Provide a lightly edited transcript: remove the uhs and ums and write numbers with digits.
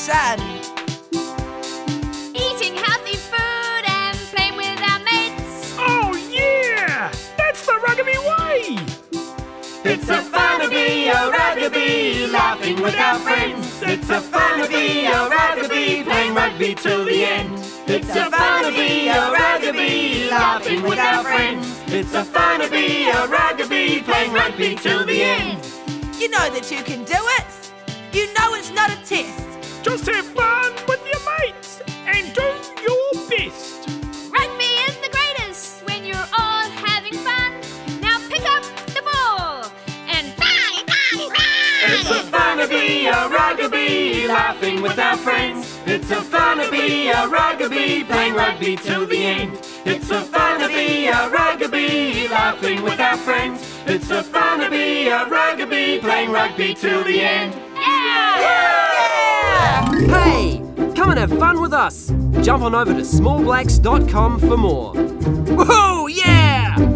sun. Eating healthy food and playing with our mates. Oh yeah! That's the Ruggerbee Way! It's a funabee, a Ruggerbee, laughing with our friends. It's a funabee, a Ruggerbee, playing rugby till the end. It's a funabee, a Ruggerbee, laughing with our friends. It's a funabee, a Ruggerbee, playing rugby till the end. You know that you can do it. You know it's not a test. Just have fun with your mates and do your best. Rugby is the greatest when you're all having fun. Now pick up the ball and bang, bang, bang! It's a funabee, a Ruggerbee, laughing with our friends. It's a funabee, a Ruggerbee, playing rugby till the end. It's a funabee, a Ruggerbee, laughing with our friends. It's a funabee, a Ruggerbee, playing rugby till the end. Hey! Come and have fun with us. Jump on over to smallblacks.com for more. Woohoo! Yeah!